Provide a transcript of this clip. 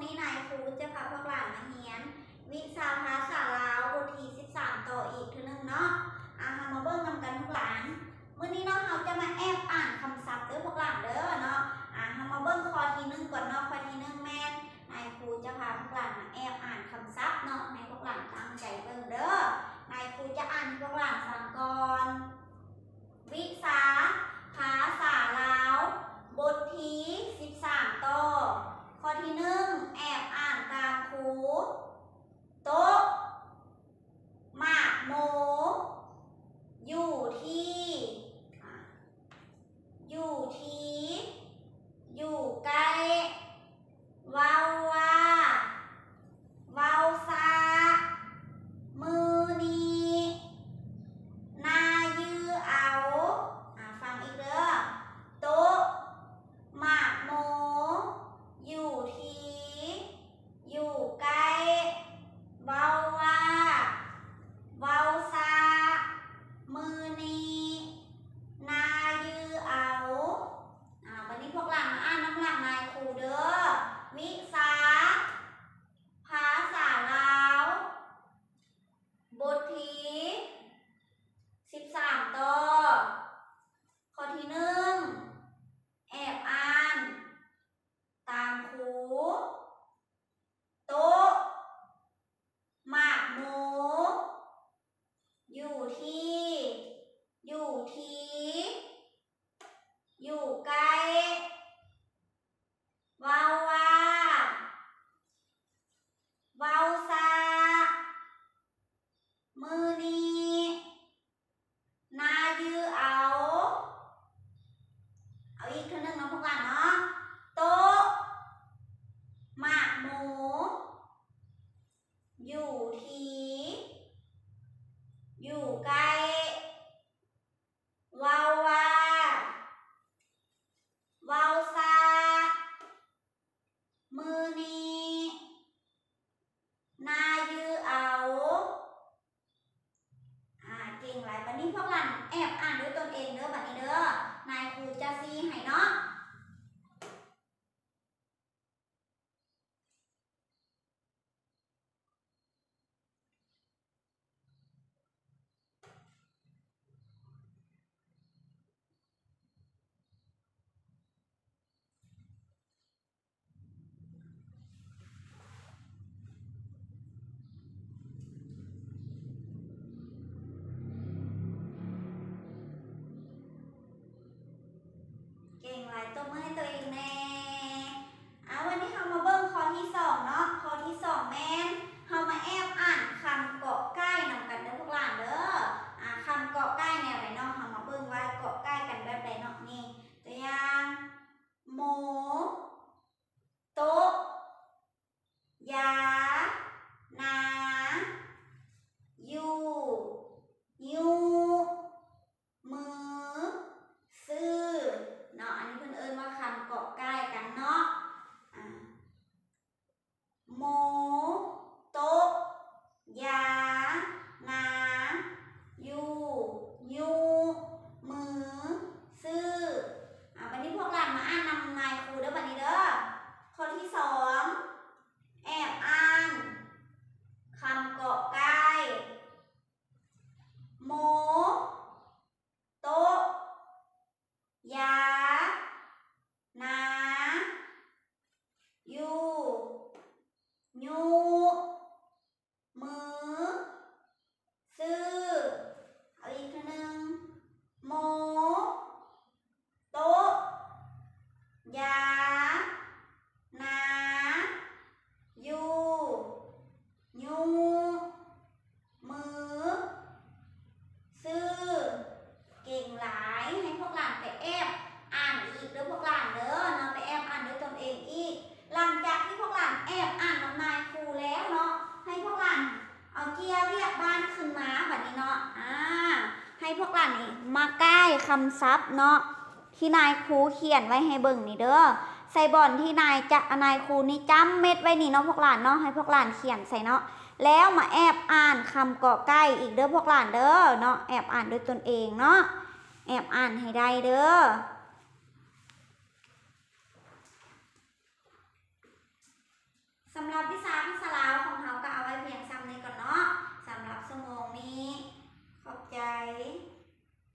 นี้นายครูจะพาพวกหลานมาเรียนวิชาภาษาลาวบทที่13ต่ออีกทีนึงเนาะมาเบิ่งนำกันพวกหลานมื้อนี้เนาะเราจะมาแอบอ่านคำศัพท์เด้อพวกหลานเด้อเนาะมาเบิ่งข้อที่1ก่อนเนาะข้อที่1แม่นนายครูจะพาพวกหลานมาแอบอ่านคำศัพท์เนาะให้พวกหลานตั้งใจเบิ่งเด้อนายครูจะอ่านให้พวกหลานฟังก่อนวิชาภาษาลาวบทที่13ต่อข้อที่1แอบอ่านตามครูโต๊ะหมากโมอยู่ที่อยู่ใกล้เว้าว่าเว้าซามือนี้นายือเอาฟังอีกเด้อโต๊ะหมากโมอยู่ที่อยู่ใกล้เว้าว่าเว้าซามือนี้นายือเอาวันนี้พวกหลานมาอ่านน้ำหลังนายครูเด้อวิชาภาษาลาวบทที่13ต่อข้อที่1แอบอ่านตามครูโต๊ะหมากโมอยู่ใกล้เว้าว่าเว้าซามือนี้นายือเอาอีกทีนึงนะพวกหลานเนาะโต๊ะหมากโมอยู่ใกล้เว้าว่าเว้าซามือนี้นายือเอาเก่งหลายบัดนี้พวกหลานแอบอ่านด้วยตนเองเด้อบัดนี้เด้อนายครูจะซีให้เนาะเก่งหลายตัวมือให้ตัวเองแน่วันนี้เรามาเบิ่งข้อที่2เนาะข้อที่2แม่นเรามาแอบอ่านคำเกาะใกล้นำกันเด้อพวกหลานเด้อคำเกาะใกล้แนวไหนเนาะเรามาเบิ่งว่าเกาะใกล้กันแบบใดเนาะนี่ตัวอย่างโมโต๊ะยานายูมือซื้อเนาะอันนี้เพิ่นเอิ้นว่าคำเกาะใกล้กันเนาะโมโต๊ะยานายูมือซื้อวันนี้พวกหลานมาอ่านนำนายครูเด้อบัดนี้เด้อข้อที่2แอบอ่านคำเกาะใกล้โมโต๊ะยานายูมือซื้ออีกทีนึงโมโต๊ะยานายูมือซื้อเก่งหลายให้พวกหลานไปแอบอ่านอีกเด้อพวกหลานเด้อเนาะไปแอบอ่านด้วยตนเองอีกหลังจากที่พวกหลานแอบอ่านน้ำนายครูแล้วเนาะให้พวกหลานเอาเกียร์เรียกบ้านขึ้นมาแบบนี้เนาะให้พวกหลานนี่มาใกล้คำศัพท์เนาะที่นายครูเขียนไว้ให้เบิ่งนี่เด้อใส่บอนที่นายครูนี่จำเม็ดไว้นี่เนาะพวกหลานเนาะให้พวกหลานเขียนใส่เนาะแล้วมาแอบอ่านคำเกาะใกล้อีกเด้อพวกหลานเด้อเนาะแอบอ่านด้วยตนเองเนาะแอบอ่านให้ได้เด้อติศาสตร์